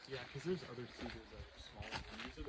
Yeah, because there's other cedars that are smaller. And these are